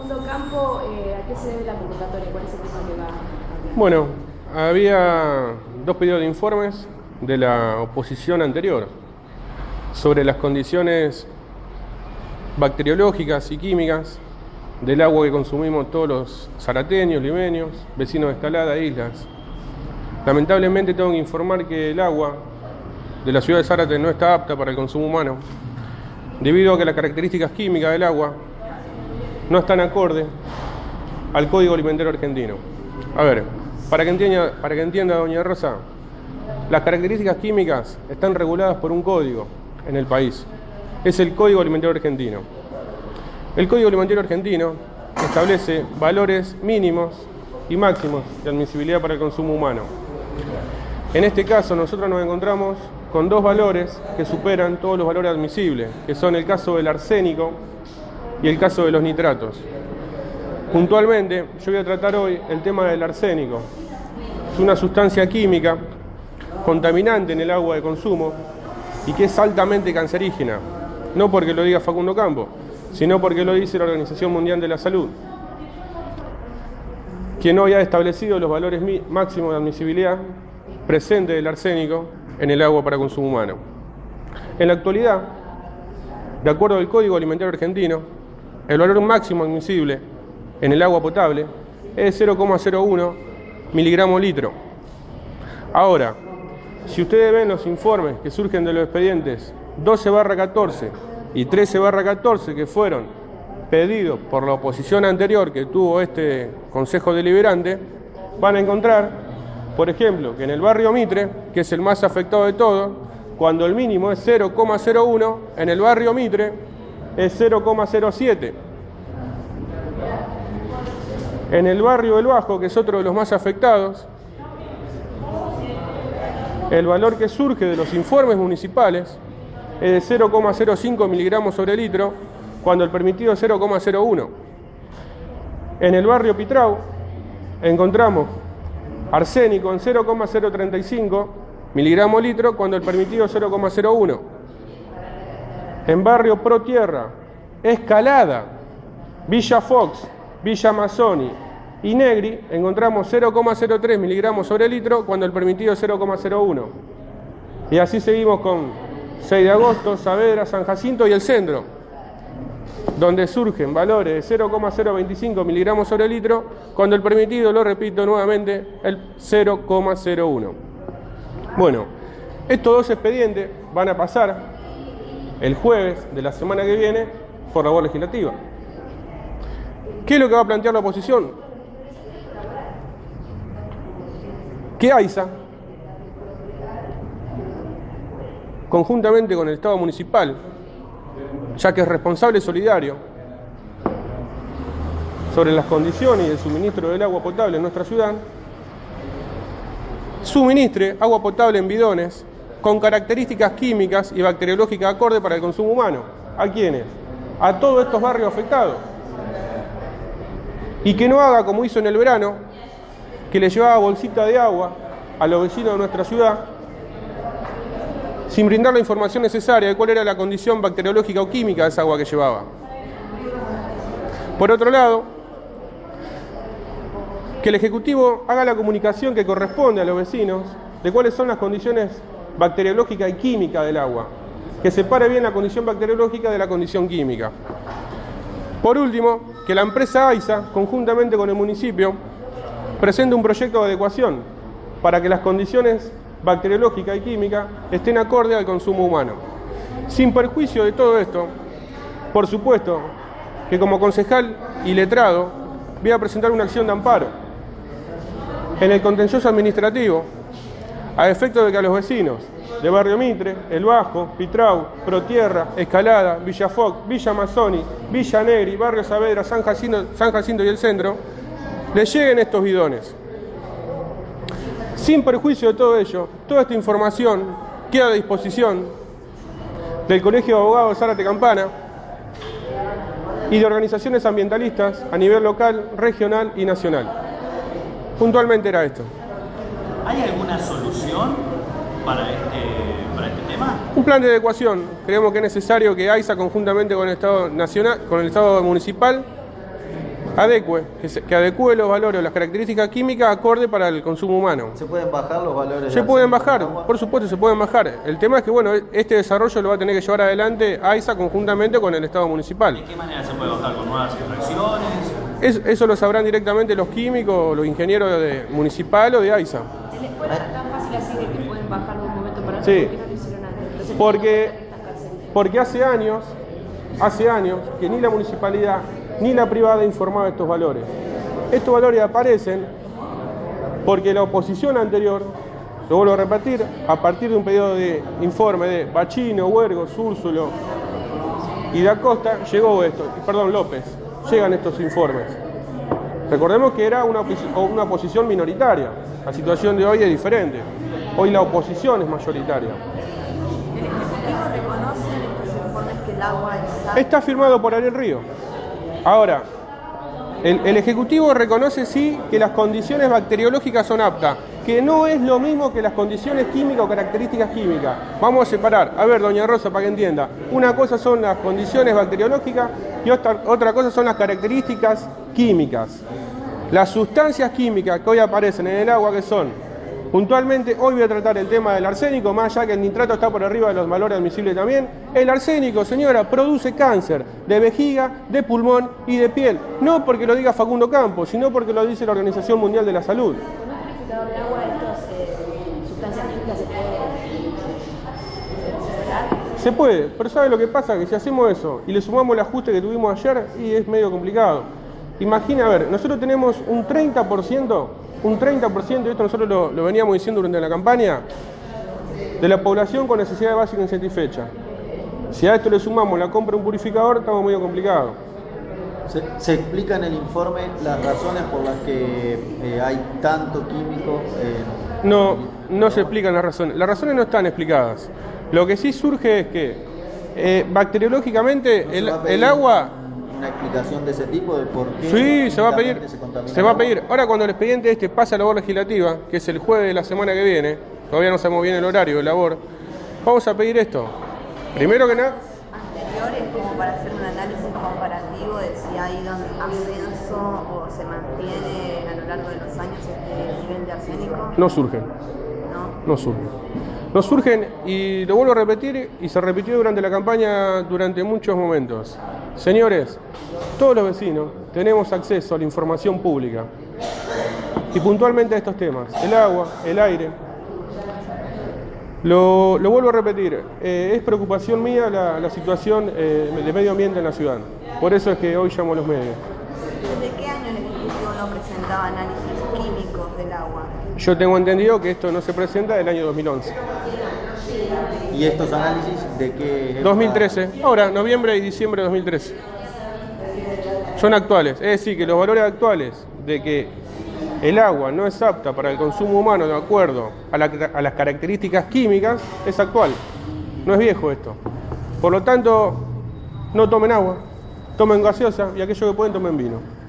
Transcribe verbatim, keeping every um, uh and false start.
Facundo Campo, eh, ¿a qué se debe la convocatoria? ¿Cuál es el tema que va a... Bueno, había dos pedidos de informes de la oposición anterior sobre las condiciones bacteriológicas y químicas del agua que consumimos todos los zarateños, limeños, vecinos de Escalada e Islas. Lamentablemente tengo que informar que el agua de la ciudad de Zárate no está apta para el consumo humano, debido a que las características químicas del agua no están acorde al Código Alimentario Argentino. A ver, para que entienda, para que entienda doña Rosa, las características químicas están reguladas por un código en el país. Es el Código Alimentario Argentino. El Código Alimentario Argentino establece valores mínimos y máximos de admisibilidad para el consumo humano. En este caso nosotros nos encontramos con dos valores que superan todos los valores admisibles, que son el caso del arsénico y el caso de los nitratos. Puntualmente, yo voy a tratar hoy el tema del arsénico. Es una sustancia química contaminante en el agua de consumo y que es altamente cancerígena, no porque lo diga Facundo Campo, sino porque lo dice la Organización Mundial de la Salud, quien hoy ha establecido los valores máximos de admisibilidad presente del arsénico en el agua para consumo humano. En la actualidad, de acuerdo al Código Alimentario Argentino, el valor máximo admisible en el agua potable es de cero coma cero uno miligramos litro. Ahora, si ustedes ven los informes que surgen de los expedientes doce barra catorce y trece barra catorce que fueron pedidos por la oposición anterior que tuvo este Consejo Deliberante, van a encontrar, por ejemplo, que en el barrio Mitre, que es el más afectado de todo, cuando el mínimo es cero coma cero uno, en el barrio Mitre es cero coma cero siete. En el barrio El Bajo, que es otro de los más afectados, el valor que surge de los informes municipales es de cero coma cero cinco miligramos sobre litro, cuando el permitido es cero coma cero uno. En el barrio Pitrau encontramos arsénico en cero coma cero treinta y cinco miligramos litro, cuando el permitido es cero coma cero uno. En barrio Pro Tierra, Escalada, Villa Fox, Villa Mazzoni y Negri encontramos cero coma cero tres miligramos sobre litro, cuando el permitido es cero coma cero uno. Y así seguimos con seis de agosto, Saavedra, San Jacinto y el Centro, donde surgen valores de cero coma cero veinticinco miligramos sobre litro, cuando el permitido, lo repito nuevamente, el cero coma cero uno. Bueno, estos dos expedientes van a pasar el jueves de la semana que viene por labor legislativa. ¿Qué es lo que va a plantear la oposición? Que AISA, conjuntamente con el Estado municipal, ya que es responsable solidario sobre las condiciones y el suministro del agua potable en nuestra ciudad, suministre agua potable en bidones con características químicas y bacteriológicas acorde para el consumo humano. ¿A quiénes? A todos estos barrios afectados. Y que no haga como hizo en el verano, que le llevaba bolsita de agua a los vecinos de nuestra ciudad, sin brindar la información necesaria de cuál era la condición bacteriológica o química de esa agua que llevaba. Por otro lado, que el Ejecutivo haga la comunicación que corresponde a los vecinos de cuáles son las condiciones bacteriológicas y químicas del agua, que separe bien la condición bacteriológica de la condición química. Por último, que la empresa AISA, conjuntamente con el municipio, presente un proyecto de adecuación para que las condiciones bacteriológica y química estén acorde al consumo humano. Sin perjuicio de todo esto, por supuesto que como concejal y letrado voy a presentar una acción de amparo en el contencioso administrativo a efecto de que a los vecinos de Barrio Mitre, El Bajo, Pitrau, Pro Tierra, Escalada, Villa Fox, Villa Mazzoni, Villa Negri, Barrio Saavedra, San Jacinto, San Jacinto y el Centro les lleguen estos bidones. Sin perjuicio de todo ello, toda esta información queda a disposición del Colegio de Abogados de Zárate Campana y de organizaciones ambientalistas a nivel local, regional y nacional. Puntualmente era esto. ¿Hay alguna solución para este, para este tema? Un plan de adecuación. Creemos que es necesario que AISA, conjuntamente con el Estado nacional, con el Estado municipal, adecue, que, se, que adecue los valores o las características químicas acorde para el consumo humano. ¿Se pueden bajar los valores? Se pueden bajar, por supuesto se pueden bajar. El tema es que bueno, este desarrollo lo va a tener que llevar adelante AISA conjuntamente con el Estado municipal. ¿De qué manera se puede bajar? ¿Con nuevas extracciones? Es, eso lo sabrán directamente los químicos, los ingenieros de municipal o de AISA. ¿En la escuela era tan fácil así de que pueden bajar de un momento para otro? Sí. ¿Por qué no lo hicieron antes? Entonces, Porque, porque hace años, hace años que ni la municipalidad ni la privada informaba estos valores. Estos valores aparecen porque la oposición anterior, lo vuelvo a repetir, a partir de un pedido de informe de Bachino, Huergos, Úrsulo y da Costa, llegó esto, perdón, López, llegan estos informes. Recordemos que era una, una oposición minoritaria, la situación de hoy es diferente, hoy la oposición es mayoritaria. ¿El Ejecutivo reconoce en estos informes que el agua es... Está firmado por Ariel Río. Ahora, el, el Ejecutivo reconoce sí que las condiciones bacteriológicas son aptas, que no es lo mismo que las condiciones químicas o características químicas. Vamos a separar. A ver, doña Rosa, para que entienda. Una cosa son las condiciones bacteriológicas y otra, otra cosa son las características químicas. Las sustancias químicas que hoy aparecen en el agua, que son, puntualmente, hoy voy a tratar el tema del arsénico, más allá que el nitrato está por arriba de los valores admisibles también. El arsénico, señora, produce cáncer de vejiga, de pulmón y de piel. No porque lo diga Facundo Campos, sino porque lo dice la Organización Mundial de la Salud. ¿Con un purificador de agua estas eh, sustancias químicas se puede separar? Se puede, pero ¿sabe lo que pasa? Que si hacemos eso y le sumamos el ajuste que tuvimos ayer, y es medio complicado. Imagina, a ver, nosotros tenemos un treinta por ciento, un treinta por ciento, y esto nosotros lo, lo veníamos diciendo durante la campaña, de la población con necesidades básicas insatisfechas. Si a esto le sumamos la compra de un purificador, estamos medio complicados. Se, se explica en el informe las razones por las que eh, hay tanto químico. Eh, no, no se explican las razones. Las razones no están explicadas. Lo que sí surge es que eh, bacteriológicamente ¿no el, se va a pedir el agua... una explicación de ese tipo de por qué? Sí, se va a pedir. Se, se va a pedir. Ahora cuando el expediente este pasa a labor legislativa, que es el jueves de la semana que viene, todavía no sabemos bien el horario de labor, vamos a pedir esto. Primero que nada... anteriores como para hacer un análisis comparativo de si ha ido en ascenso o se mantiene a lo largo de los años este nivel de arsénico. No surgen. No. No surgen. No surgen y lo vuelvo a repetir y se repitió durante la campaña durante muchos momentos. Señores, todos los vecinos tenemos acceso a la información pública y puntualmente a estos temas, el agua, el aire. Lo, lo vuelvo a repetir, eh, es preocupación mía la, la situación eh, de medio ambiente en la ciudad. Por eso es que hoy llamo a los medios. ¿Desde qué año el Ejecutivo no presentaba análisis químicos del agua? Yo tengo entendido que esto no se presenta del año dos mil once. ¿Y estos análisis de qué? dos mil trece, ahora, noviembre y diciembre de dos mil trece. Son actuales, es decir, que los valores actuales de que el agua no es apta para el consumo humano de acuerdo a, la, a las características químicas es actual, no es viejo esto. Por lo tanto, no tomen agua, tomen gaseosa y aquellos que pueden tomen vino.